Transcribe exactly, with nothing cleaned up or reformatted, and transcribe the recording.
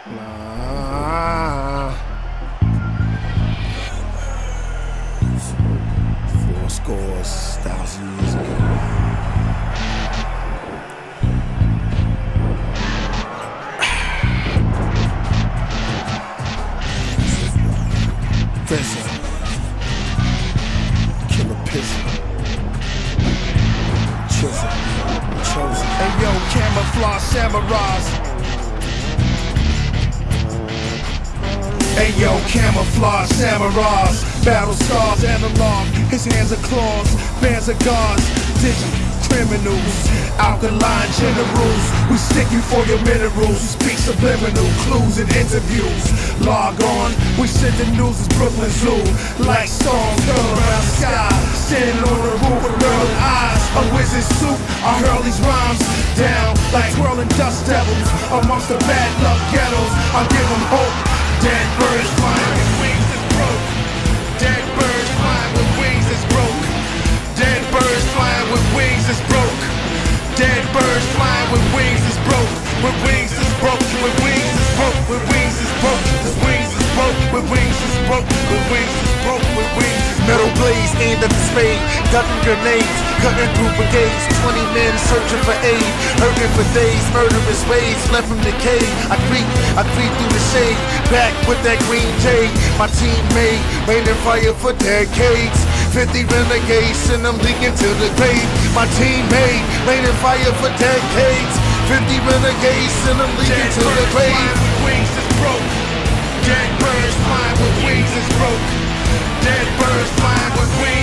Nah. Four scores, thousand years ago. Vincent, Killer Pistol, Chisel, Chosen. Hey yo, camouflage samurais. Hey yo, camouflage samurais, battle scars, analog, his hands are claws, bands of guards, digit criminals, alkaline generals. We stick you for your minerals, we speak subliminal clues in interviews. Log on, we send the news as Brooklyn Zoo, like songs curl around the sky, standing on the roof with whirling eyes. A wizard suit, I hurl these rhymes down like twirling dust devils amongst the bad luck ghettos. I give them hope. Dead birds flying with wings is broke. Dead birds flying with wings is broke. Dead birds flying with wings is broke. Dead birds flying with wings is broke. With wings is broke. With wings is broke. With wings is broke. With wings is broke. With wings is broke. With wings is broke. With wings is broke. Metal blades aimed at the spade, ducking grenades, cutting through brigades. Twenty men searching for aid, hurting for days. Murderous ways left from the cave. I creep, I creep through the shade, back with that green jade. My teammate, raining fire for decades. Fifty renegades, send them leaking to the grave. My teammate, raining fire for decades. Fifty renegades, send them leaking to the grave. With wings is broke. Dead birds flying with wings is broke. Dead birds flying with wings.